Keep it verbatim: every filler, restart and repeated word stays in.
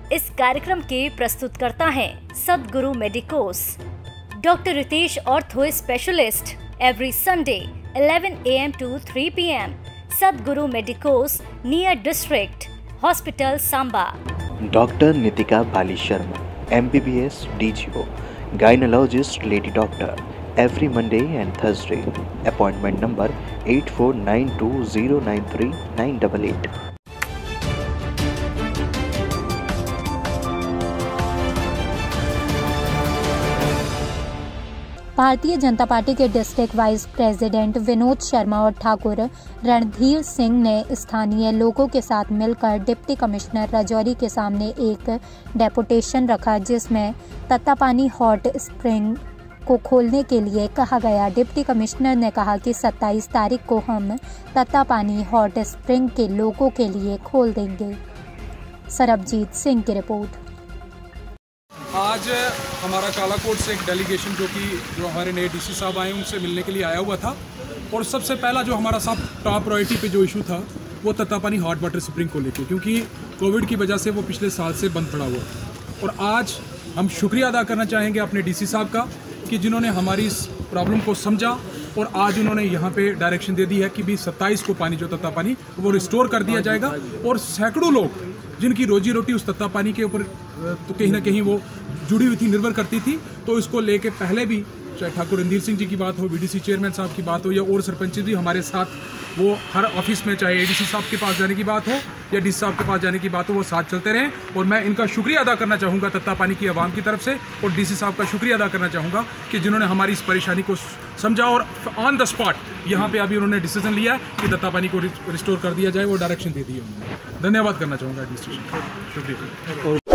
इस कार्यक्रम के प्रस्तुतकर्ता हैं Sadguru medicos, doctor Ritesh ortho specialist, every Sunday eleven a m to three p m Sadguru medicos, near district hospital, Samba. Doctor Nitika Bali Sharma, M B B S D G O, gynaecologist lady doctor, every Monday and Thursday. Appointment number eight four nine two zero nine three nine eight eight. भारतीय Janata Party के district vice president Vinod Sharma और ठाकुर रणधीर सिंह ने स्थानीय लोगों के साथ मिलकर deputy commissioner Rajouri के सामने एक डेपुटेशन रखा, जिसमें तत्तापानी हॉट स्प्रिंग को खोलने के लिए कहा गया। डिप्टी कमिश्नर ने कहा कि सत्ताईस तारीख को हम तत्तापानी हॉट स्प्रिंग के लोगों के लिए खोल देंगे। सरबजीत सिंह की रिपोर्ट। आज हमारा कालाकोट से एक डेलीगेशन जो कि जो हमारे नए डीसी साहब आए उनसे मिलने के लिए आया हुआ था, और सबसे पहला जो हमारा सब टॉप प्रायोरिटी पे जो इशू था वो तत्तापानी हॉट वाटर स्प्रिंग को लेकर, क्योंकि कोविड की वजह से वो पिछले साल से बंद पड़ा हुआ था। और आज हम शुक्रिया अदा करना चाहेंगे अपने डीसी साहब का कि जिन्होंने हमारी इस प्रॉब्लम को समझा, और आज उन्होंने यहाँ पे डायरेक्शन दे दी है कि भी सत्ताईस को पानी जो तत्तापानी वो रिस्टोर कर दिया जाएगा। और सैकड़ों लोग जिनकी रोजी रोटी उस तत्तापानी के ऊपर तो कहीं ना कहीं वो जुड़ी हुई थी, निर्भर करती थी, तो इसको लेके पहले भी चाहे ठाकुर रणधीर सिंह जी की बात हो, बीडीसी चेयरमैन साहब की बात हो, या और सरपंच भी हमारे साथ, वो हर ऑफिस में चाहे एडीसी साहब के पास जाने की बात हो या डीसी साहब के पास जाने की बात हो, वो साथ चलते रहें। और मैं इनका शुक्रिया अदा करना चाहूँगा तत्तापानी की आवाम की तरफ से, और डीसी साहब का शुक्रिया अदा करना चाहूँगा कि जिन्होंने हमारी इस परेशानी को समझा और ऑन द स्पॉट यहाँ पे अभी उन्होंने डिसीजन लिया है कि तत्तापानी को रिस्टोर कर दिया जाए, वो डायरेक्शन दे दी है उन्होंने। धन्यवाद करना चाहूँगा एडमिनिस्ट्रेशन को, शुक्रिया।